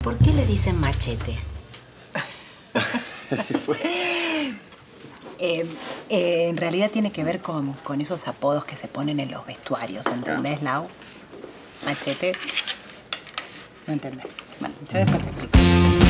¿Por qué le dicen Machete? En realidad tiene que ver con esos apodos que se ponen en los vestuarios, ¿entendés, Lau? Machete. ¿No entendés? Bueno, yo después te explico.